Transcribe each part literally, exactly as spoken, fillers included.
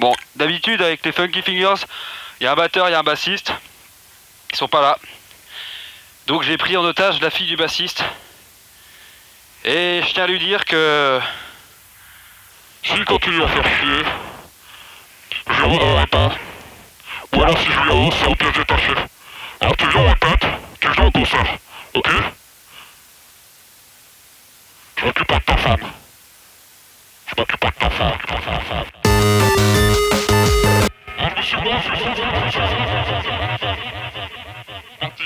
Bon, d'habitude avec les Funky Fingers, il y a un batteur, il y a un bassiste. Ils sont pas là. Donc j'ai pris en otage la fille du bassiste. Et je tiens à lui dire que s'il continue à faire chier, je le reverrai pas. Ou alors si je le hausse, c'est en pièces détachées. Alors tu viens en répète, tu viens au concert, ok? Je m'occupe pas de ta femme. Je m'occupe pas de ta femme, ta femme, ta femme. Ah, je me suis blanc, je suis blanc, je suis blanc. Parti.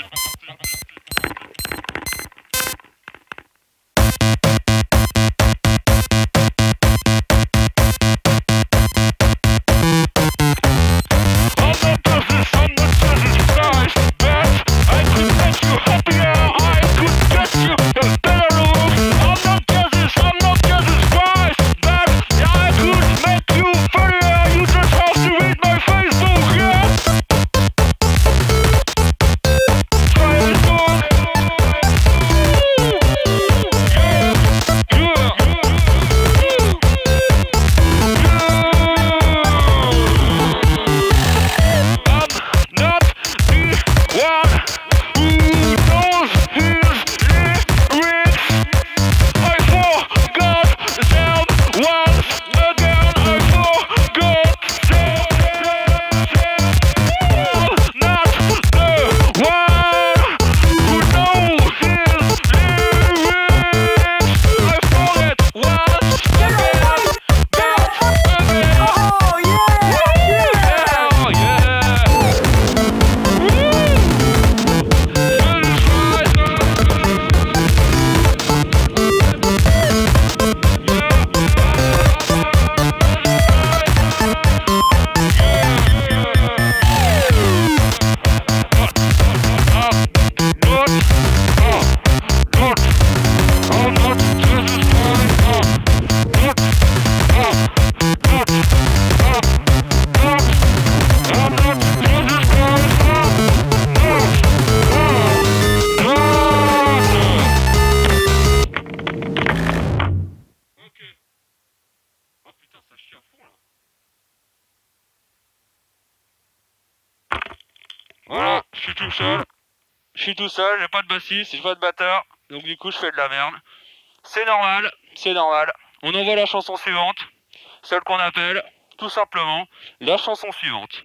Voilà, je suis tout seul. Je suis tout seul, j'ai pas de bassiste, j'ai pas de batteur. Donc du coup je fais de la merde. C'est normal, c'est normal. On envoie la chanson suivante. Celle qu'on appelle, tout simplement, la chanson suivante.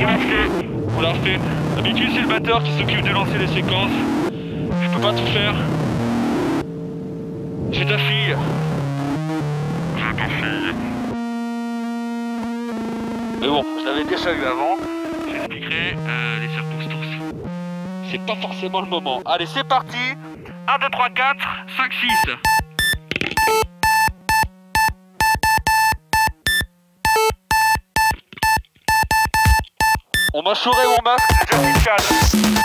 refait. On l'a refait. D'habitude, c'est le batteur qui s'occupe de lancer les séquences. Je peux pas tout faire. J'ai ta fille. J'ai ta fille. Mais bon, je l'avais déjà eu avant. J'expliquerai euh, les circonstances. C'est pas forcément le moment. Allez, c'est parti. un, deux, trois, quatre, cinq, six. On m'a chouré mon masque, j'ai déjà fait le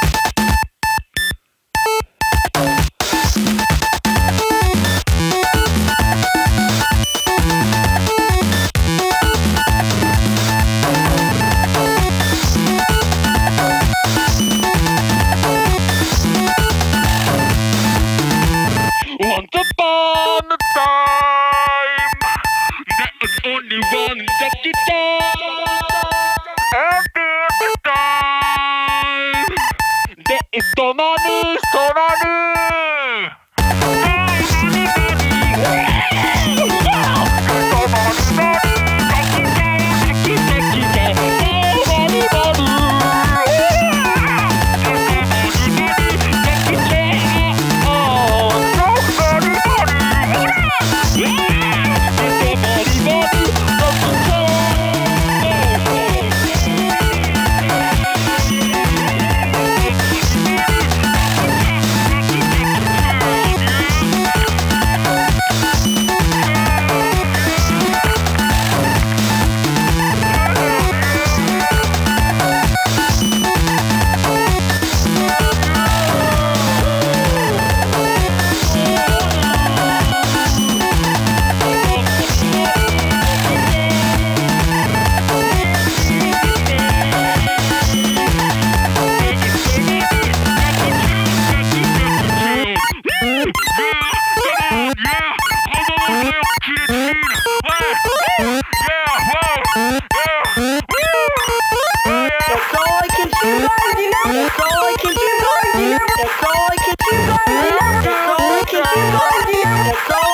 Once upon a time, there was only one lucky time. Every time, there is so many, so many. That's all I can do. That's all I can do. That's all I can do. That's all